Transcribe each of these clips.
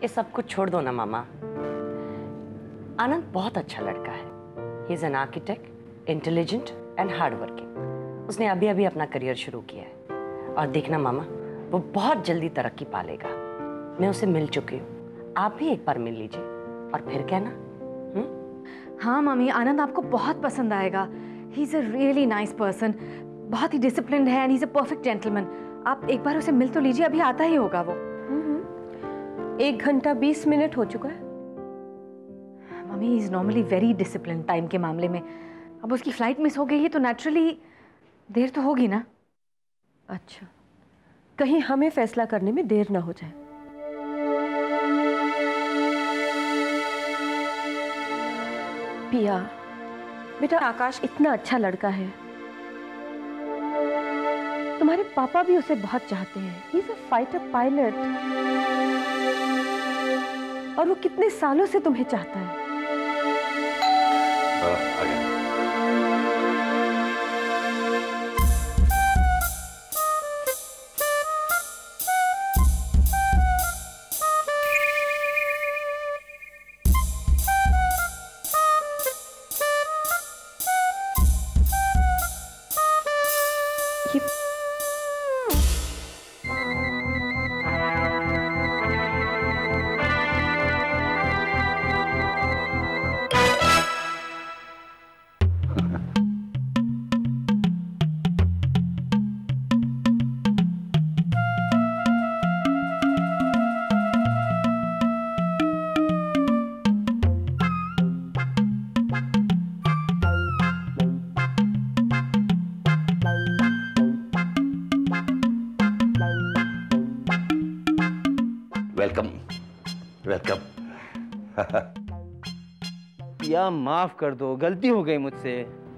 ये सब कुछ छोड़ दो ना मामा। आनंद बहुत अच्छा लड़का है। He is an architect, intelligent and hard working. उसने अभी अभी अपना करियर शुरू किया है और देखना मामा, वो बहुत जल्दी तरक्की पा लेगा। मैं उसे मिल चुकी हूँ, आप भी एक बार मिल लीजिए और फिर कहना। हाँ मम्मी, आनंद आपको बहुत पसंद आएगा। He is a really nice person, बहुत ही डिसिप्लिन्ड है and he is a perfect gentleman. आप एक बार उसे मिल तो लीजिए, अभी आता ही होगा वो। 1 घंटा 20 मिनट हो चुका है। Mummy, he is normally very disciplined time के मामले में। अब उसकी फ्लाइट मिस हो गई है तो नेचुरली देर तो होगी ना। अच्छा, कहीं हमें फैसला करने में देर ना हो जाए। पिया बेटा, आकाश इतना अच्छा लड़का है। तुम्हारे पापा भी उसे बहुत चाहते हैं। He is a fighter pilot और वो कितने सालों से तुम्हें चाहता है। Welcome welcome. या माफ कर दो, गलती हो गई मुझसे।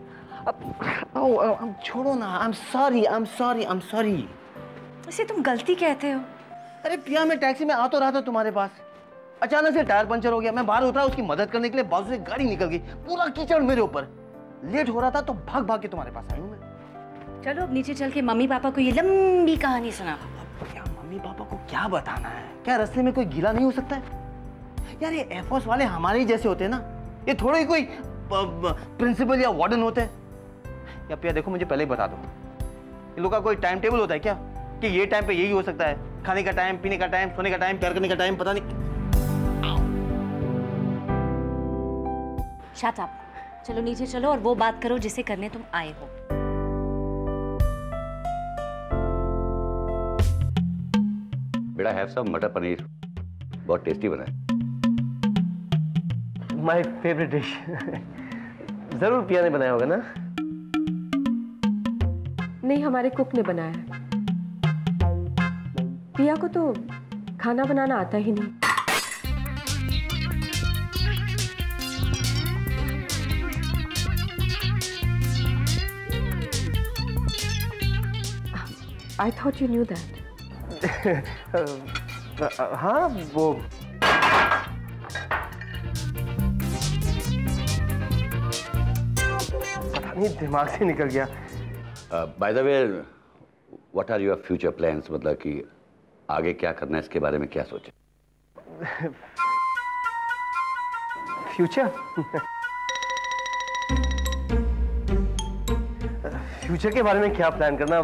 अब छोड़ो ना। I am sorry. इसे तुम गलती कहते हो? अरे पिया, मैं टैक्सी में आ तो रहा था तुम्हारे पास, अचानक से टायर पंचर हो गया। मैं बाहर उतरा उसकी मदद करने के लिए, बाजू से गाड़ी निकल गई, पूरा कीचड़ मेरे ऊपर। लेट हो रहा था तो भाग भाग के तुम्हारे पास आई हूँ मैं। चलो अब नीचे चल के मम्मी पापा को ये लंबी कहानी सुना। क्या मम्मी पापा को क्या बताना है? क्या रास्ते में कोई गीला नहीं हो सकता है? यार ये एयरफोर्स वाले हमारे ही जैसे होते हैं ना, ये थोड़े ही कोई प्रिंसिपल या वार्डन होते हैं। या पिया देखो, मुझे पहले ही बता दो, इन लोगों का कोई टाइम टेबल होता है क्या कि ये टाइम पे यही हो सकता है? खाने का टाइम, पीने का टाइम, सोने का टाइम, प्यार करने का टाइम, पता नहीं। Shut up. चलो नीचे चलो और वो बात करो जिसे करने तुम आए हो। बेटा, हैव सम मटर पनीर, बहुत टेस्टी बना है। My favourite dish. जरूर पिया ने बनाया होगा ना? नहीं, हमारे कुक ने बनाया है। पिया को तो खाना बनाना आता ही नहीं। I thought you knew that. हाँ, वो पता नहीं, दिमाग से निकल गया। By the way, what are your future plans? मतलब कि आगे क्या करना है, इसके बारे में क्या सोचे? फ्यूचर फ्यूचर के बारे में क्या प्लान करना?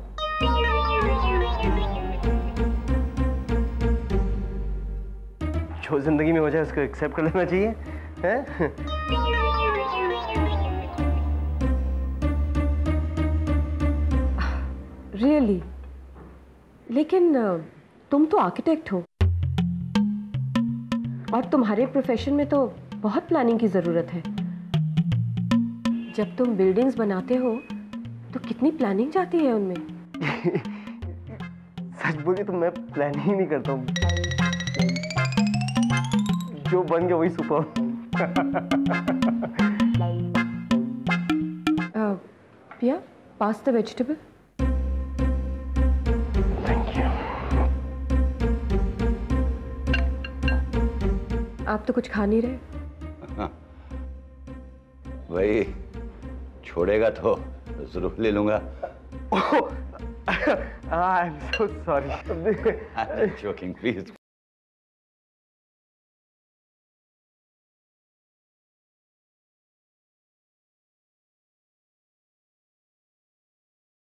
जो जिंदगी में हो जाए उसको एक्सेप्ट कर लेना चाहिए, हैं? रियली? लेकिन तुम तो आर्किटेक्ट हो और तुम्हारे प्रोफेशन में तो बहुत प्लानिंग की जरूरत है। जब तुम बिल्डिंग्स बनाते हो तो कितनी प्लानिंग जाती है उनमें। सच बोलिए तो मैं प्लान ही नहीं करता हूँ, जो बन गया वही super. Piya, pass the vegetable. Thank you. आप तो कुछ खा नहीं रहे। भाई छोड़ेगा तो जरूर ले लूंगा। I am so sorry. Joking please.